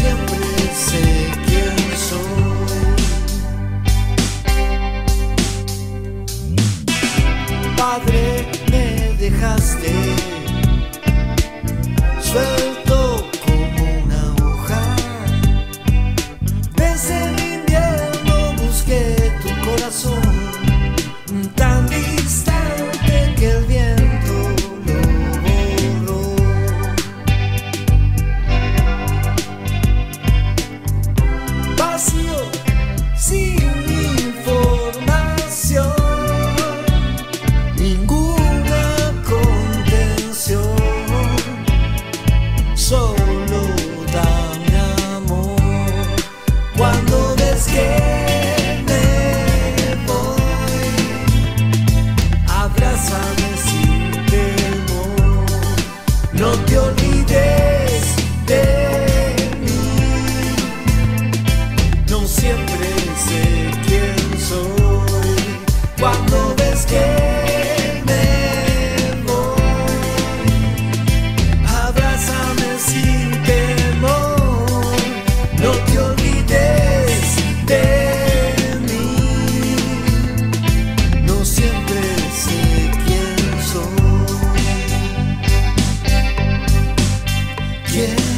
siempre sé quién soy. Padre, me dejaste suelto como una hoja. Desde el invierno busqué tu corazón, tan distante que el viento lo borró. Vacío, sin información, ninguna contención, solo dame amor. Cuando ves que me voy, abrázame sin temor. No te olvides de mí, no siempre sé quién soy. Cuando ves que me voy, abrázame sin temor. No te olvides de mí, no siempre sé quién soy. ¿Quién